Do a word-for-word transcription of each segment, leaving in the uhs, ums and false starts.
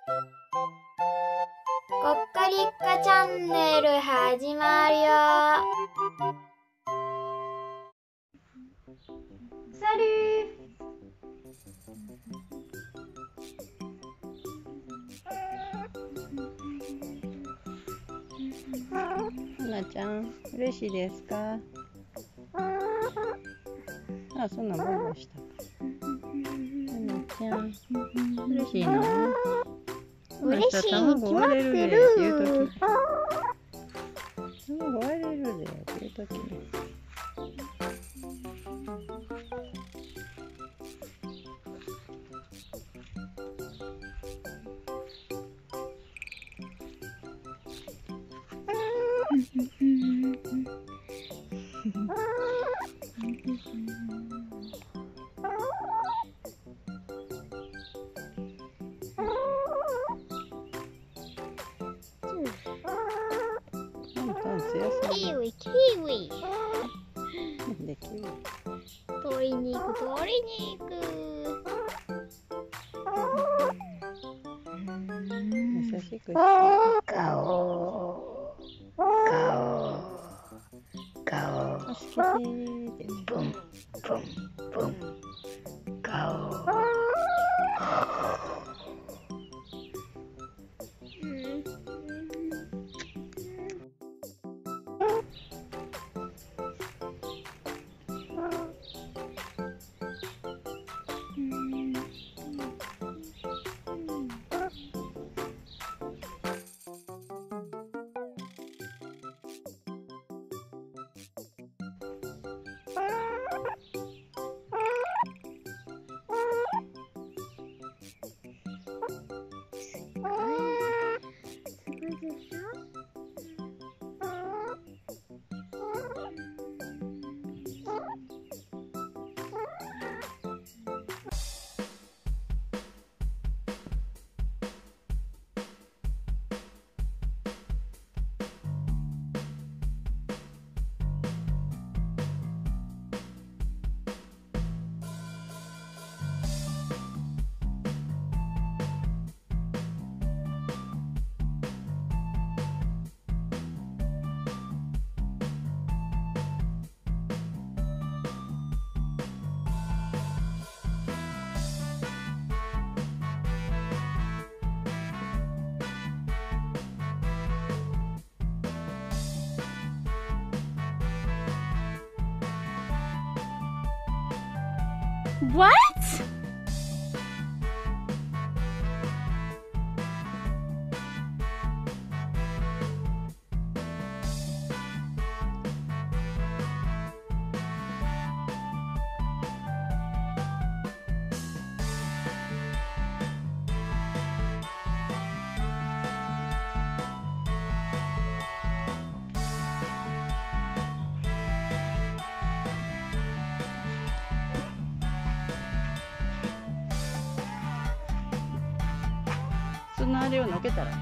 コッカリッカチャンネル始まるよ。Salut! はなちゃん、嬉しいですか？あ、そんなボイボイしたか。はなちゃん、嬉しいの？ 嬉しいに決まってる。 卵割れるでっていう時に。 キウイキウイでキウイ取りに行く取りに行く。 優しくして顔顔顔助けてってブンブンブン顔 What? そのあれをのけたら。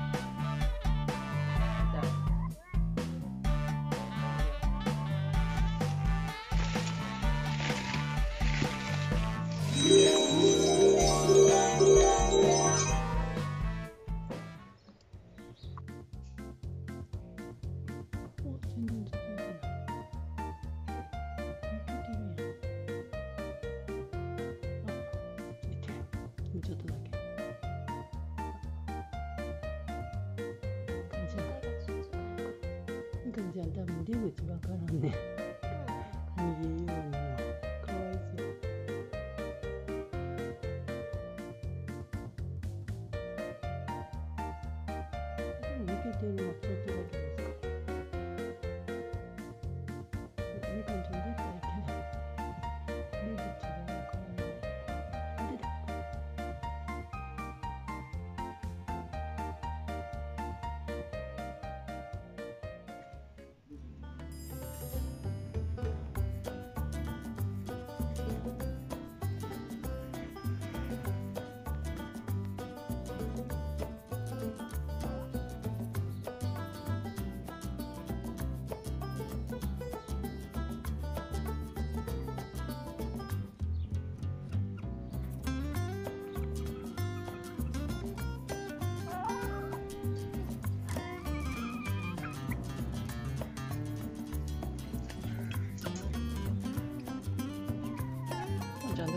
ちょっとだけ。みかんちゃん多分出口わからんね。逃げようにもかわいそう。抜けてるのちょっとだけですか。みかんちゃん出たらいけない。出口がわからない。出た。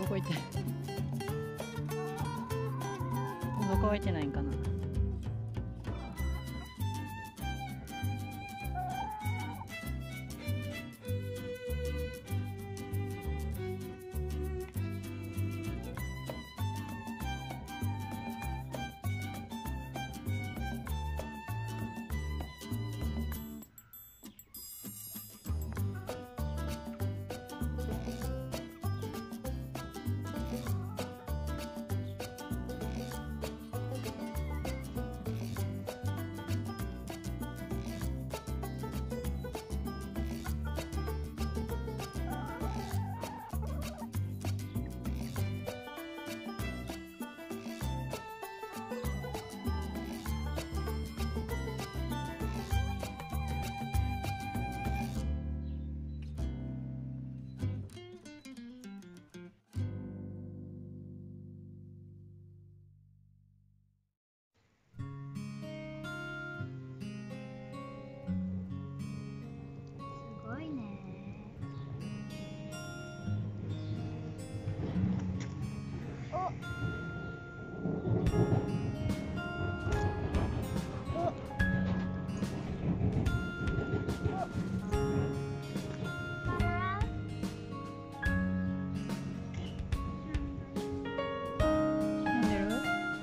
こいて喉乾いてないんかな。 すごいね。お飲んでる？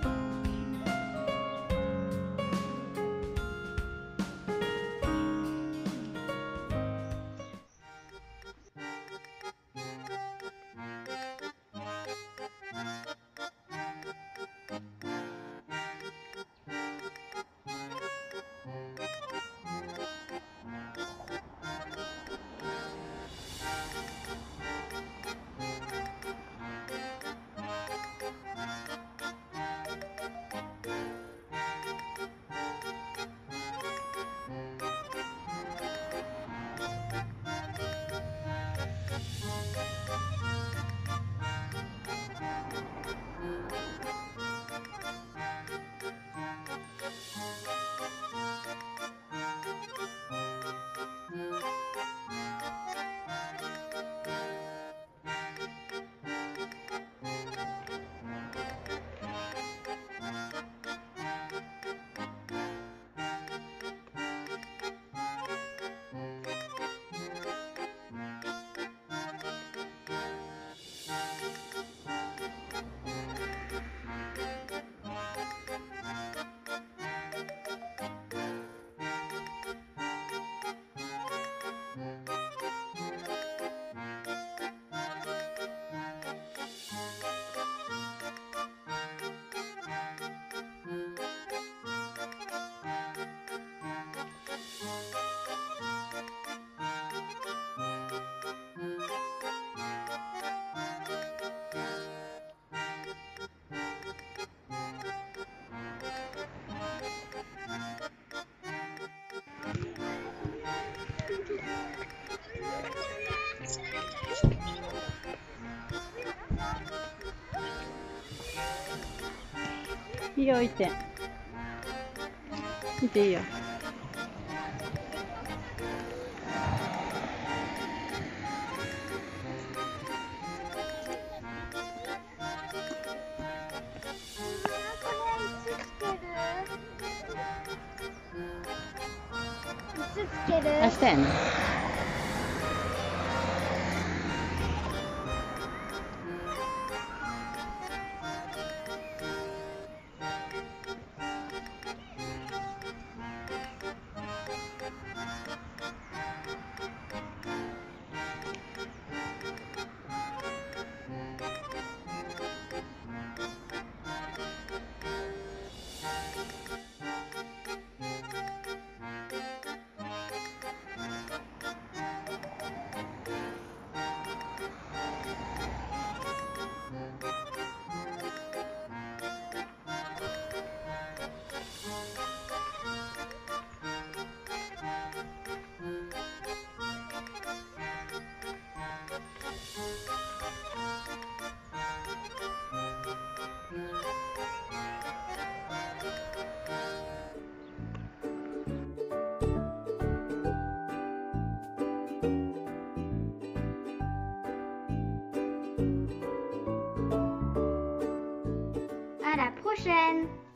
いいよ、いて。いていいよ。 いつつける？ 明日やな。 À la prochaine!